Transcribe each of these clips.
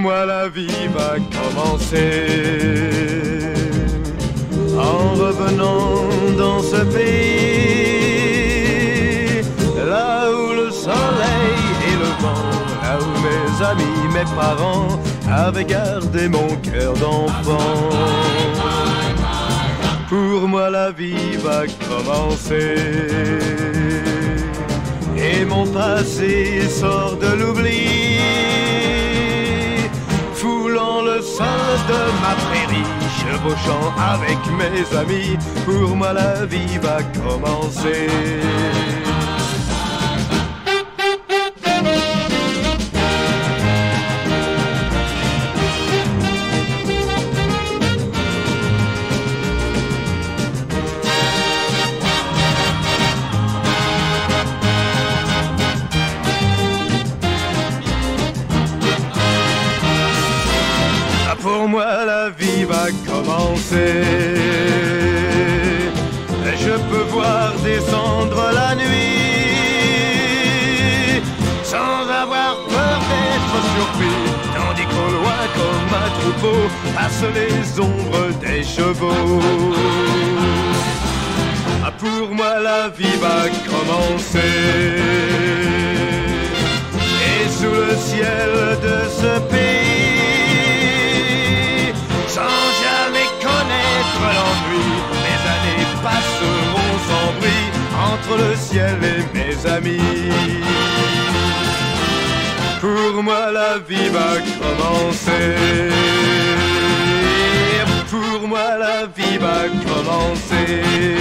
moi la vie va commencer. En revenant dans ce pays, là où le soleil et le vent, là où mes amis, mes parents avaient gardé mon cœur d'enfant. Pour moi la vie va commencer. Et mon passé sort de l'oubli, foulant le sens de ma prairie, chevauchant avec mes amis. Pour moi la vie va commencer. Pour moi la vie va commencer. Je peux voir descendre la nuit sans avoir peur d'être surpris, tandis qu'au loin comme un troupeau passent les ombres des chevaux. Pour moi la vie va commencer. Et sous le ciel de ce pays, sans jamais connaître l'ennui, mes années passeront sans bruit entre le ciel et mes amis. Pour moi la vie va commencer. Pour moi la vie va commencer.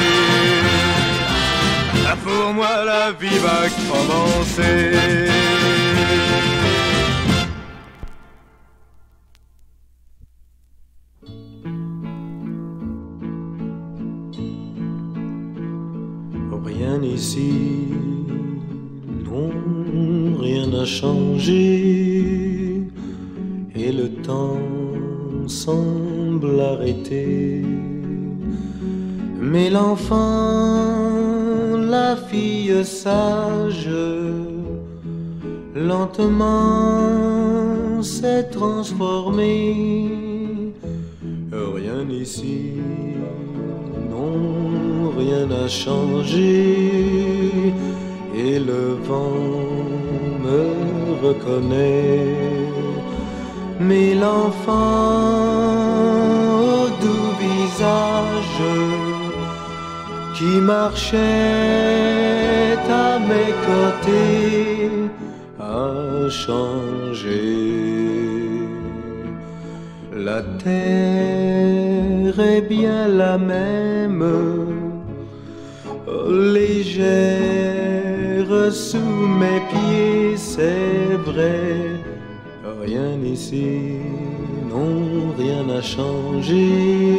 Pour moi la vie va commencer. Rien ici, non, rien n'a changé, et le temps semble arrêter. Mais l'enfant, la fille sage, lentement s'est transformé. Rien ici, non, rien n'a changé, et le vent me reconnaît. Mais l'enfant au doux visage qui marchait à mes côtés a changé. La terre est bien la même, légère sous mes pieds, c'est vrai. Rien ici, non, rien n'a changé,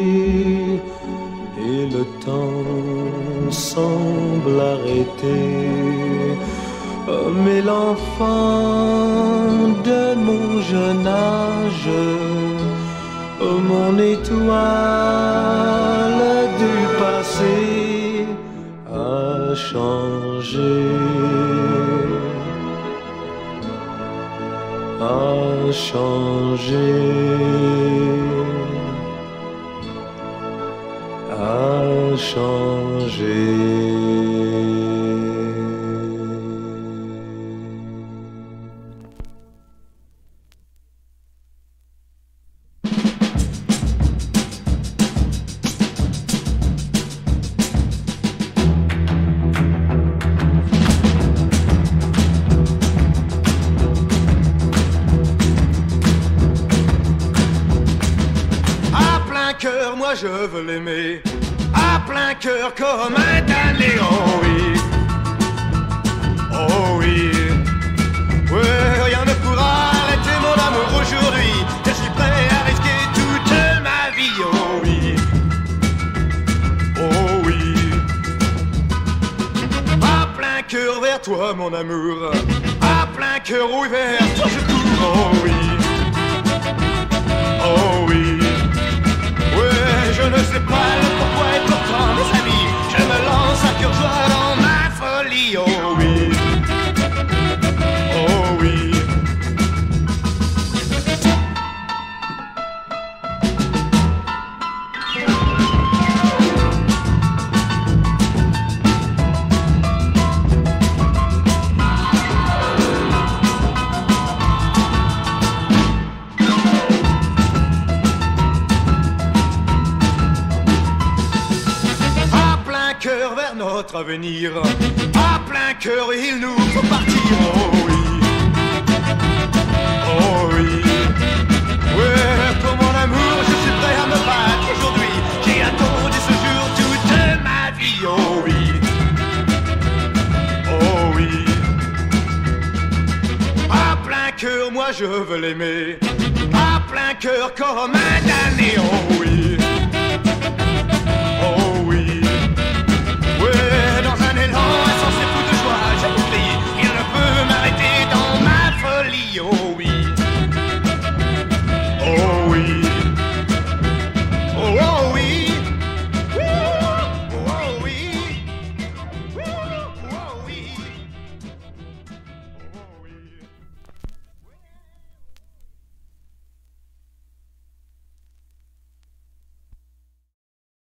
et le temps semble arrêter. Mais l'enfant de mon jeune âge, mon étoile du passé a changé, a changé, a changé. Moi je veux l'aimer à plein cœur comme un damné, oh oui, oh oui. Ouais, rien ne pourra arrêter mon amour aujourd'hui. Je suis prêt à risquer toute ma vie, oh oui, oh oui. À plein cœur vers toi mon amour, à plein cœur ouvert, toi je cours, oh oui, oh oui. Je ne sais pas le pourquoi et pourtant, mes amis, je me lance à cœur joie dans ma folie, oh oui, oh oui. notre avenir. À plein cœur, il nous faut partir. Oh oui, oh oui. Ouais, pour mon amour, je suis prêt à me battre aujourd'hui. J'ai attendu ce jour toute ma vie. Oh oui, oh oui. À plein cœur, moi je veux l'aimer. À plein cœur comme un damné. Oh oui.